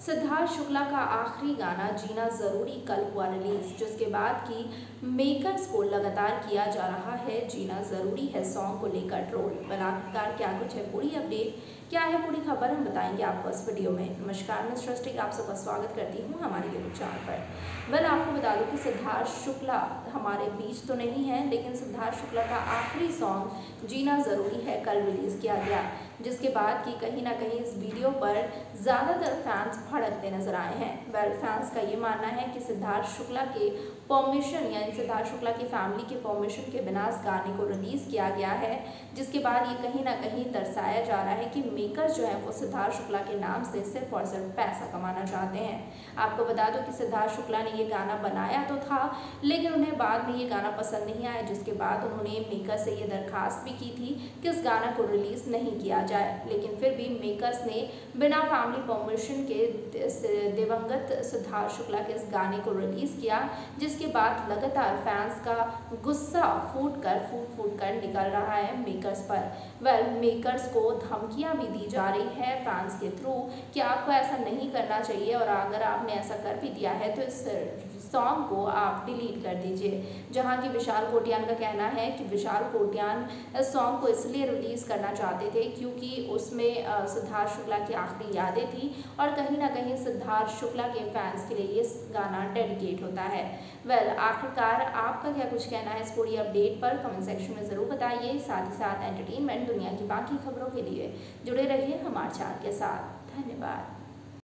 सिद्धार्थ शुक्ला का आखिरी गाना जीना ज़रूरी कल हुआ रिलीज, जिसके बाद की मेकर्स को लगातार किया जा रहा है जीना ज़रूरी है सॉन्ग को लेकर ट्रोल। पर आखिरकार क्या कुछ है पूरी अपडेट, क्या है पूरी खबर, हम बताएंगे आपको इस वीडियो में। नमस्कार, मैं सृष्टि आप सबका स्वागत करती हूँ हमारे यूट्यूब चैनल पर। आपको बता दूं कि सिद्धार्थ शुक्ला हमारे बीच तो नहीं है, लेकिन सिद्धार्थ शुक्ला का आखिरी सॉन्ग जीना ज़रूरी है कल रिलीज़ किया गया, जिसके बाद कि कहीं ना कहीं इस वीडियो पर ज़्यादातर फैंस भड़कते नजर आए हैं। फैंस का ये मानना है कि सिद्धार्थ शुक्ला के परमिशन यानी सिद्धार्थ शुक्ला की फैमिली के परमिशन के बिना इस गाने को रिलीज़ किया गया है, जिसके बाद ये कहीं ना कहीं दर्शाया जा रहा है कि मेकर्स जो है वो सिद्धार्थ शुक्ला के नाम से सिर्फ और सिर्फ पैसा कमाना चाहते हैं। आपको बता दो कि सिद्धार्थ शुक्ला ने ये गाना बनाया तो था, लेकिन उन्हें बाद में ये गाना पसंद नहीं आया, जिसके बाद उन्होंने मेकर से ये दरखास्त भी की थी कि इस गाना को रिलीज़ नहीं किया जाए। लेकिन फिर भी मेकर्स ने बिना फैमिली परमिशन के दिवंगत सिद्धार्थ शुक्ला के इस गाने को रिलीज़ किया, जिसके बाद लगातार फैंस का गुस्सा फूट कर निकल रहा है मेकर्स पर। मेकर्स को धमकियां भी दी जा रही है फैंस के थ्रू कि आपको ऐसा नहीं करना चाहिए, और अगर आपने ऐसा कर भी दिया है तो इस सॉन्ग को आप डिलीट कर दीजिए। जहां की विशाल कोटियान का कहना है कि विशाल कोटियान इस सॉन्ग को इसलिए रिलीज़ करना चाहते थे क्योंकि उसमें सिद्धार्थ शुक्ला की आखिरी यादें थी, और कहीं ना कहीं सिद्धार्थ शुक्ला के फैंस के लिए ये गाना डेडिकेट होता है। आखिरकार आपका क्या कुछ कहना है इस पूरी अपडेट पर, कमेंट सेक्शन में ज़रूर बताइए। साथ ही साथ एंटरटेनमेंट दुनिया की बाकी खबरों के लिए जुड़े रहिए हमारे चैनल के साथ। धन्यवाद।